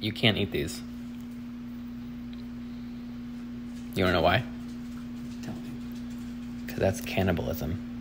You can't eat these. You wanna know why? Tell me. Because that's cannibalism.